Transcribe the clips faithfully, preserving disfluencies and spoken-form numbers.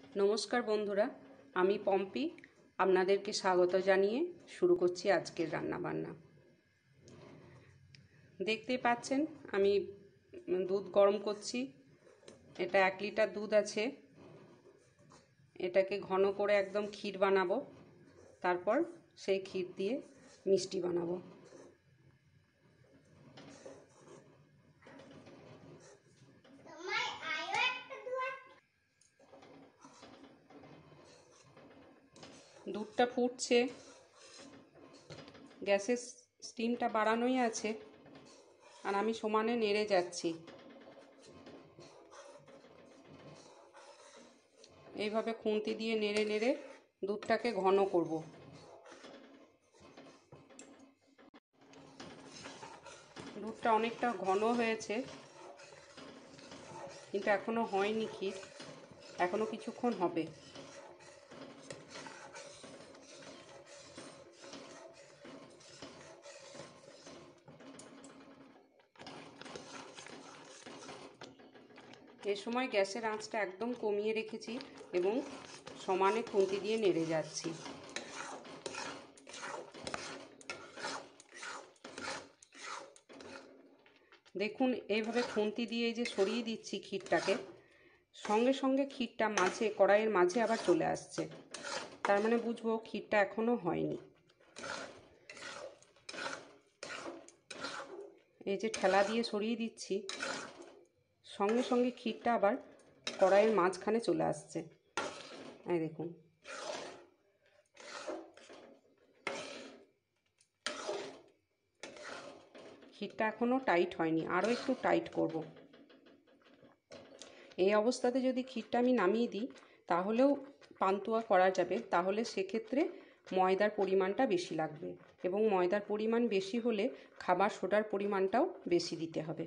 নমস্কার বন্ধুরা, আমি পম্পি আপনাদেরকে স্বাগত জানিয়ে শুরু করছি আজকের রান্নাবান্না। দেখতেই পাচ্ছেন আমি দুধ গরম করছি। এটা এক লিটার দুধ আছে। এটাকে ঘন করে একদম ক্ষীর বানাবো, তারপর সেই ক্ষীর দিয়ে মিষ্টি বানাবো। দুধটা ফুটছে, গ্যাসের স্টিমটা বাড়ানোই আছে, আর আমি সমানে নেড়ে যাচ্ছি। এইভাবে খুন্তি দিয়ে নেড়ে নেড়ে দুধটাকে ঘন করব। দুধটা অনেকটা ঘন হয়েছে, কিন্তু এখনো হয়নি ক্ষীর, এখনো কিছুক্ষণ হবে। এ সময় গ্যাসের আঁচটা একদম কমিয়ে রেখেছি এবং সমানে খুন্তি দিয়ে নেড়ে যাচ্ছি। দেখুন, এইভাবে খুন্তি দিয়ে যে সরিয়ে দিচ্ছি ক্ষীরটাকে, সঙ্গে সঙ্গে ক্ষীরটা মাঝে কড়াইয়ের মাঝে আবার চলে আসছে, তার মানে বুঝবো ক্ষীরটা এখনো হয়নি। এই যে ঠেলা দিয়ে সরিয়ে দিচ্ছি, সঙ্গে সঙ্গে ক্ষীরটা আবার কড়াইয়ের মাঝখানে চলে আসছে। এই দেখুন, ক্ষীরটা এখনো টাইট হয়নি, আরও একটু টাইট করব। এই অবস্থাতে যদি ক্ষীরটা আমি নামিয়ে দিই তাহলেও পান্তুয়া করা যাবে, তাহলে সেক্ষেত্রে ময়দার পরিমাণটা বেশি লাগবে, এবং ময়দার পরিমাণ বেশি হলে খাবার সোডার পরিমাণটাও বেশি দিতে হবে।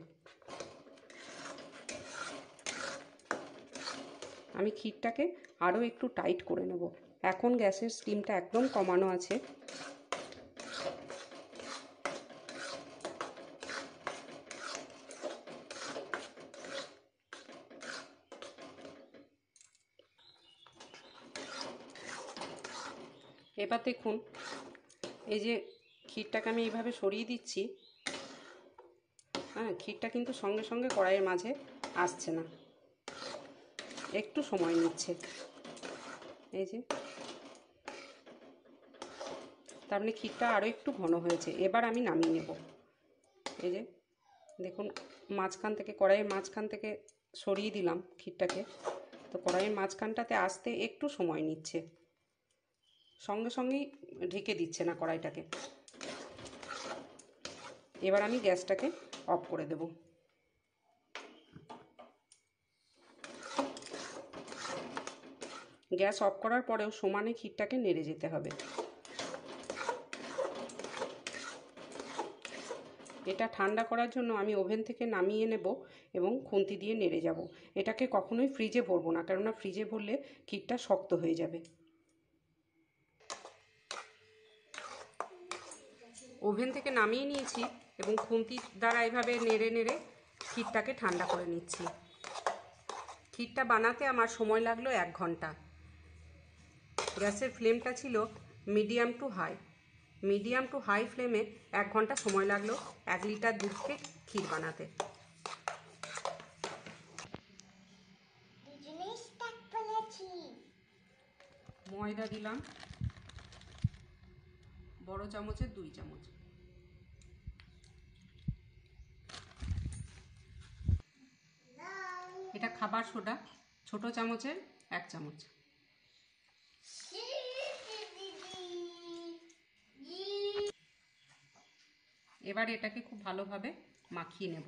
আমি ক্ষীরটাকে আরও একটু টাইট করে নেব। এখন গ্যাসের স্টিমটা একদম কমানো আছে। এবার দেখুন, এই যে ক্ষীরটাকে আমি এইভাবে সরিয়ে দিচ্ছি, হ্যাঁ, ক্ষীরটা কিন্তু সঙ্গে সঙ্গে কড়াইয়ের মাঝে আসছে না, একটু সময় নিচ্ছে। এই যে, তার মানে ক্ষীরটা আরও একটু ঘন হয়েছে। এবার আমি নামিয়ে নেব। এই যে দেখুন, মাঝখান থেকে কড়াইয়ের মাঝখান থেকে সরিয়ে দিলাম ক্ষীরটাকে, তো কড়াইয়ের মাঝখানটাতে আসতে একটু সময় নিচ্ছে, সঙ্গে সঙ্গেই ঢেকে দিচ্ছে না কড়াইটাকে। এবার আমি গ্যাসটাকে অফ করে দেব। গ্যাস অফ করার পরেও সমানে ক্ষীরটাকে নেড়ে যেতে হবে। এটা ঠান্ডা করার জন্য আমি ওভেন থেকে নামিয়ে নেব এবং খুন্তি দিয়ে নেড়ে যাব। এটাকে কখনোই ফ্রিজে ভরবো না, কেননা ফ্রিজে ভরলে ক্ষীরটা শক্ত হয়ে যাবে। ওভেন থেকে নামিয়ে নিয়েছি এবং খুন্তি দ্বারা এভাবে নেড়ে নেড়ে ক্ষীরটাকে ঠান্ডা করে নিচ্ছি। ক্ষীরটা বানাতে আমার সময় লাগলো এক ঘন্টা। গ্যাসের ফ্লেমটা ছিল medium to high. Medium to high ফ্লেমে এক ঘন্টা সময় লাগলো এক লিটার দুধকে ক্ষীর বানাতে। ময়দা দিলাম বড় চামচের দুই চামচ। এটা খাবার সোডা ছোট চামচের এক চামচ। এবার এটাকে খুব ভালোভাবে মাখিয়ে নেব।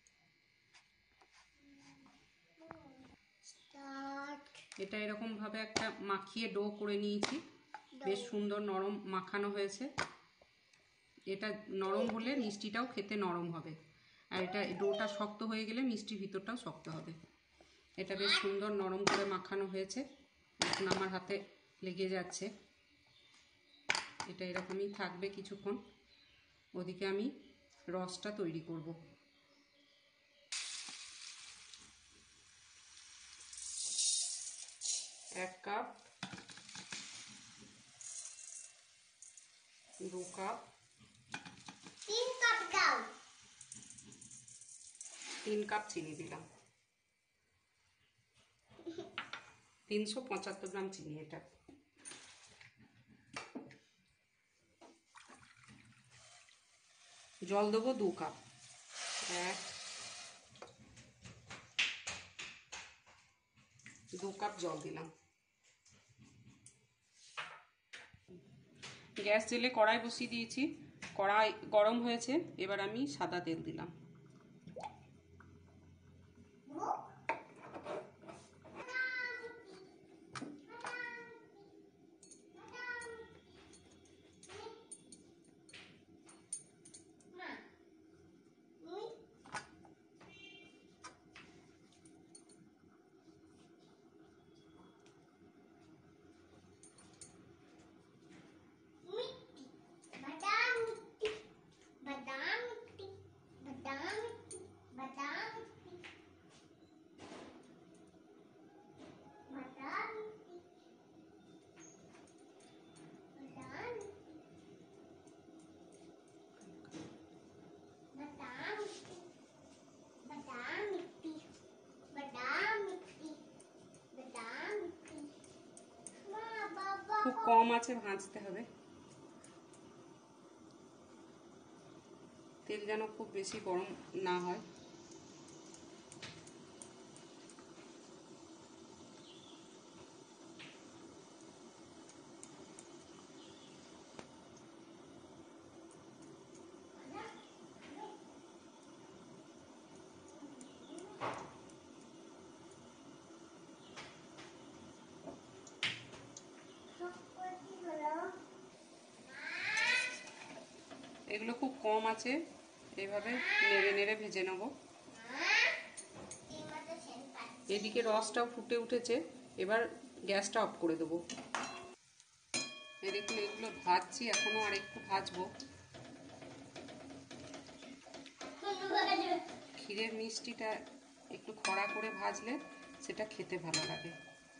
এটা এরকম ভাবে একটা মাখিয়ে ডো করে নিয়েছি, বেশ সুন্দর নরম মাখানো হয়েছে। এটা নরম হলে মিষ্টিটাও খেতে নরম হবে, আর এটা ডোটা শক্ত হয়ে গেলে মিষ্টির ভিতরটাও শক্ত হবে। এটা বেশ সুন্দর নরম করে মাখানো হয়েছে, এখন আমার হাতে লেগে যাচ্ছে। এটা এরকমই থাকবে কিছুক্ষণ। ওদিকে আমি রসটা তৈরি করব। এক কাপ, দু কাপ, তিন কাপ দাও, তিন কাপ চিনি দিলাম। তিনশো পঁচাত্তর গ্রাম চিনি এটা। জল দেবো দু কাপ, এক দু কাপ জল দিলাম। গ্যাস জেলে কড়াই বসিয়ে দিয়েছি, কড়াই গরম হয়েছে, এবার আমি সাদা তেল দিলাম। খুব কম আছে ভাজতে হবে, তেল যেন খুব বেশি গরম না হয়। এগুলো খুব কম আছে, এইভাবে নেড়ে নেড়ে ভেজে নেব। এদিকে রসটাও ফুটে উঠেছে, এবার গ্যাসটা অফ করে দেবো। এই দেখুন এগুলো ভাজছি, এখনো আর একটু ভাজবো। ক্ষীরের মিষ্টিটা একটু কড়া করে ভাজলে সেটা খেতে ভালো লাগে।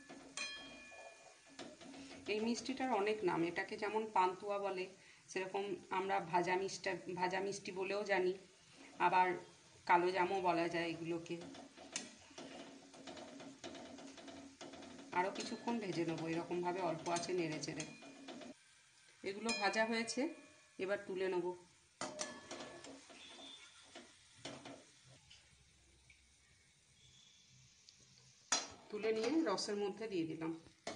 এই মিষ্টিটার অনেক নাম, এটাকে যেমন পান্তুয়া বলে, সেরকম আমরা ভাজা মিষ্টি ভাজা মিষ্টি বলেও জানি, আবার কালো জামও বলা যায় এগুলোকে। আরও কিছুক্ষণ ভেজে নেবো, এরকমভাবে অল্প আছে নেড়ে চেড়ে। এগুলো ভাজা হয়েছে, এবার তুলে নেব। তুলে নিয়ে রসের মধ্যে দিয়ে দিলাম।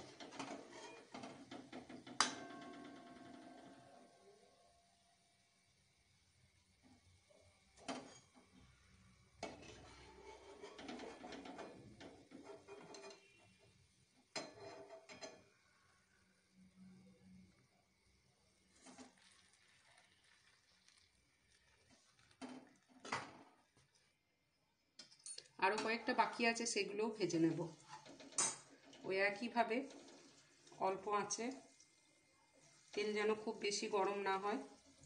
আরও কয়েকটা বাকি আছে, সেগুলোও ভেজে নেব ওই একইভাবে অল্প আঁচে, তেল যেন খুব বেশি গরম না হয়।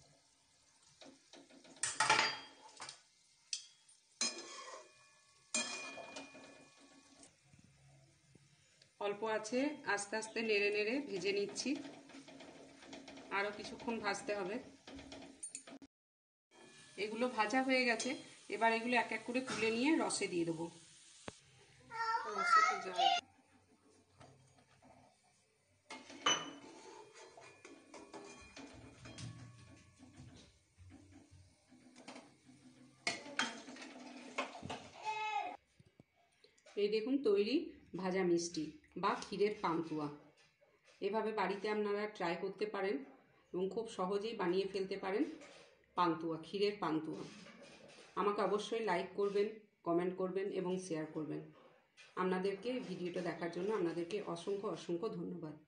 অল্প আছে, আস্তে আস্তে নেড়ে নেড়ে ভেজে নিচ্ছি, আরও কিছুক্ষণ ভাজতে হবে। এগুলো ভাজা হয়ে গেছে, এবার এগুলো এক এক করে তুলে নিয়ে রসে দিয়ে দেবো। রসে তো যায়। এই দেখুন তৈরি ভাজা মিষ্টি বা ক্ষীরের পান্তুয়া। এভাবে বাড়িতে আপনারা ট্রাই করতে পারেন এবং খুব সহজেই বানিয়ে ফেলতে পারেন পান্তুয়া, ক্ষীরের পান্তুয়া। আমাকে অবশ্যই লাইক করবেন, কমেন্ট করবেন এবং শেয়ার করবেন। আপনাদেরকে ভিডিওটা দেখার জন্য আপনাদেরকে অসংখ্য অসংখ্য ধন্যবাদ।